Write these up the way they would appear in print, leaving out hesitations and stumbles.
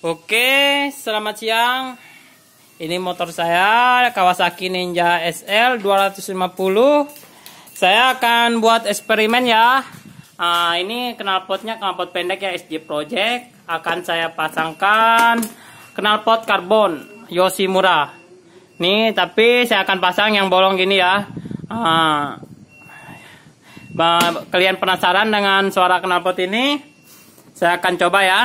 Oke, selamat siang. Ini motor saya Kawasaki Ninja SL 250. Saya akan buat eksperimen ya. Ini knalpotnya knalpot pendek ya, SJ Project. Akan saya pasangkan knalpot karbon Yoshimura. Nih, tapi saya akan pasang yang bolong gini ya. Kalian penasaran dengan suara knalpot ini? Saya akan coba ya.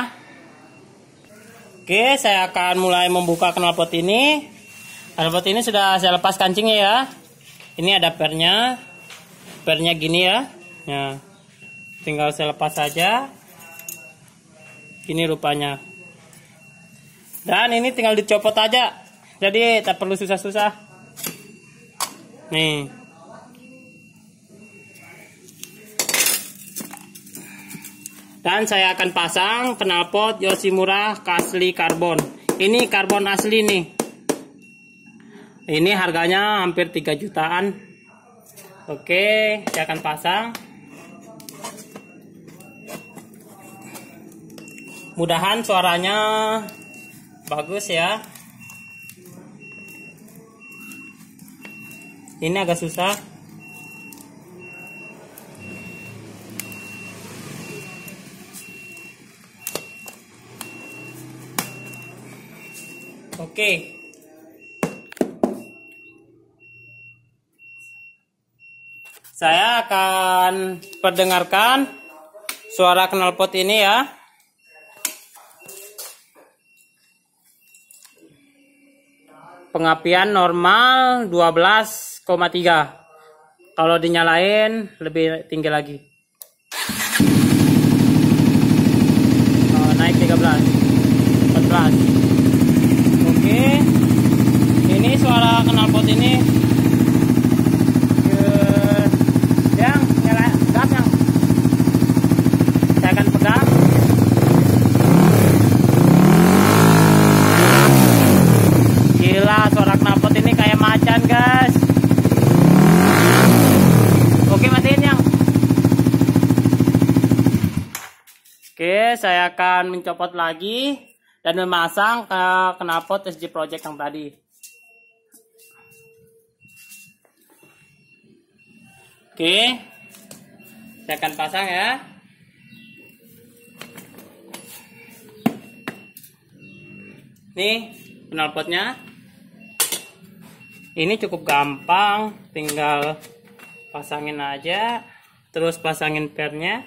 Oke, saya akan mulai membuka knalpot ini. Knalpot ini sudah saya lepas kancingnya ya. Ini ada pernya. Pernya gini ya. Nah, tinggal saya lepas saja. Gini rupanya. Dan ini tinggal dicopot aja. Jadi tak perlu susah-susah. Nih. Dan saya akan pasang knalpot Yoshimura asli karbon. Ini karbon asli nih. Ini harganya hampir 3 jutaan. Oke, saya akan pasang. Mudahan suaranya bagus ya. Ini agak susah. Oke. Saya akan perdengarkan suara knalpot ini ya. Pengapian normal 12,3. Kalau dinyalain lebih tinggi lagi. Naik 13, 14. Oke, ini suara knalpot ini. Yang nyala gas yang. Saya akan pegang. Gila, suara knalpot ini kayak macan, guys. Oke, matiin yang. Oke, saya akan mencopot lagi dan memasang ke knalpot SJ Project yang tadi. Oke, saya akan pasang ya. Nih knalpotnya. Ini cukup gampang, tinggal pasangin aja, terus pasangin pernya.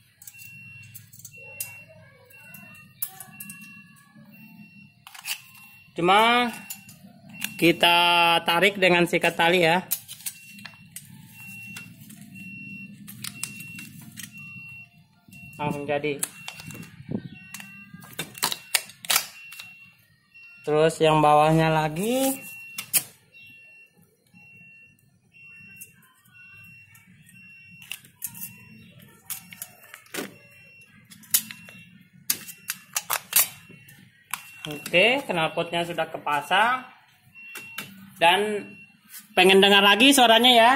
Cuma kita tarik dengan sikat tali ya. Langsung jadi. Terus yang bawahnya lagi. Oke, knalpotnya sudah kepasang. Dan pengen dengar lagi suaranya ya.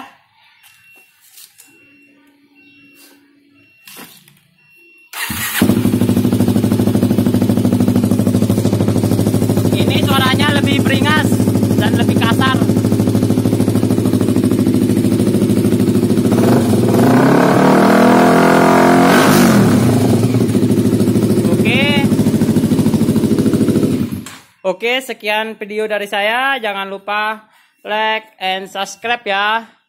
Ini suaranya lebih beringas dan lebih kasar. Oke, sekian video dari saya. Jangan lupa like and subscribe ya.